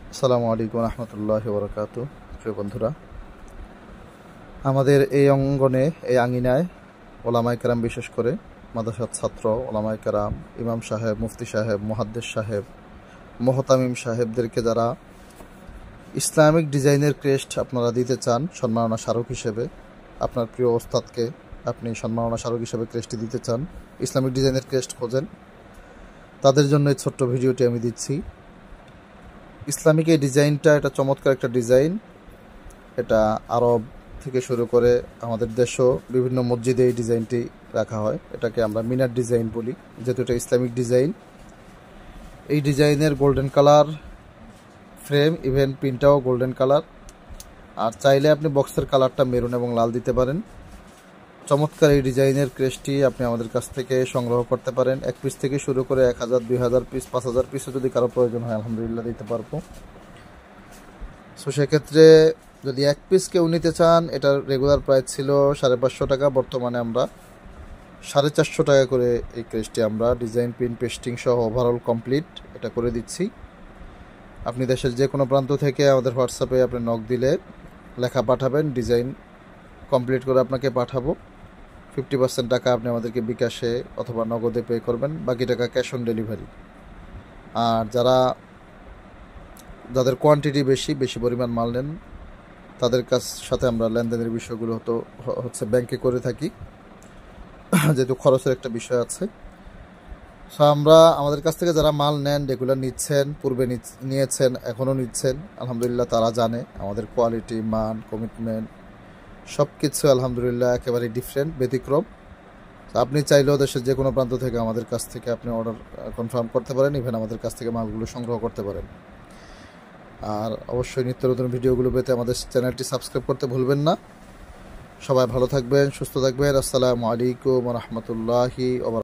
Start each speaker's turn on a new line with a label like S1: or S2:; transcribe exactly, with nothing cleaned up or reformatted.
S1: আসসালামু আলাইকুম রহমতুল্লাহ বরকাত। প্রিয় বন্ধুরা, আমাদের এই অঙ্গনে, এই আঙিনায় ওলামায়ে কেরাম, বিশেষ করে মাদ্রাসার ছাত্র ওলামায়ে কেরাম, ইমাম সাহেব, মুফতি সাহেব, মুহাদ্দিস সাহেব, মুহতামিম সাহেবদেরকে যারা ইসলামিক ডিজাইনের ক্রেস্ট আপনারা দিতে চান সম্মাননা স্মারক হিসেবে, আপনার প্রিয় ওস্তাদকে আপনি সম্মাননা স্মারক হিসেবে ক্রেস্টটি দিতে চান, ইসলামিক ডিজাইনের ক্রেস্ট খোঁজেন, তাদের জন্য এই ছোট্ট ভিডিওটি আমি দিচ্ছি। ইসলামিক এই ডিজাইনটা এটা চমৎকার একটা ডিজাইন। এটা আরব থেকে শুরু করে আমাদের দেশও বিভিন্ন মসজিদে এই ডিজাইনটি রাখা হয়। এটাকে আমরা মিনার ডিজাইন বলি, যেহেতু এটা ইসলামিক ডিজাইন। এই ডিজাইনের গোল্ডেন কালার ফ্রেম, ইভেন পিনটাও গোল্ডেন কালার। আর চাইলে আপনি বক্সের কালারটা মেরুন এবং লাল দিতে পারেন। চমৎকার এই ডিজাইনের ক্রেস্টটি আপনি আমাদের কাছ থেকে সংগ্রহ করতে পারেন। এক পিস থেকে শুরু করে এক হাজার, দুই হাজার পিস, পাঁচ হাজার পিসও যদি কারো প্রয়োজন হয় আলহামদুলিল্লাহ দিতে পারবো। সো সেক্ষেত্রে যদি এক পিস কেউ নিতে চান, এটার রেগুলার প্রাইস ছিল সাড়ে পাঁচশো টাকা। বর্তমানে আমরা সাড়ে চারশো টাকা করে এই ক্রেস্টটি আমরা ডিজাইন, পিন, পেস্টিং সহ ওভারঅল কমপ্লিট এটা করে দিচ্ছি। আপনি দেশের যে কোনো প্রান্ত থেকে আমাদের হোয়াটসঅ্যাপে আপনি নক দিলে লেখা পাঠাবেন, ডিজাইন কমপ্লিট করে আপনাকে পাঠাবো। ফিফটি পার্সেন্ট টাকা আপনি আমাদেরকে বিকাশে অথবা নগদে পে করবেন, বাকি টাকা ক্যাশ অন ডেলিভারি। আর যারা যাদের কোয়ান্টিটি বেশি বেশি পরিমাণ মাল নেন, তাদের কাছ সাথে আমরা লেনদেনের বিষয়গুলো হতো হচ্ছে ব্যাংকে করে থাকি, যেহেতু খরচের একটা বিষয় আছে। সো আমরা আমাদের কাছ থেকে যারা মাল নেন, রেগুলার নিচ্ছেন, পূর্বে নিয়েছেন, এখনও নিচ্ছেন, আলহামদুলিল্লাহ তারা জানে আমাদের কোয়ালিটি, মান, কমিটমেন্ট সব কিছু আলহামদুলিল্লাহ একেবারে ডিফারেন্ট, ব্যতিক্রম। আপনি চাইলেও দেশের যে কোনো প্রান্ত থেকে আমাদের কাছ থেকে আপনি অর্ডার কনফার্ম করতে পারেন, ইভেন আমাদের কাছ থেকে মালগুলো সংগ্রহ করতে পারেন। আর অবশ্যই নিত্য নতুন ভিডিওগুলো পেতে আমাদের চ্যানেলটি সাবস্ক্রাইব করতে ভুলবেন না। সবাই ভালো থাকবেন, সুস্থ থাকবেন। আসসালামু আলাইকুম ওয়া রাহমাতুল্লাহি ওয়া বারাকাতুহু।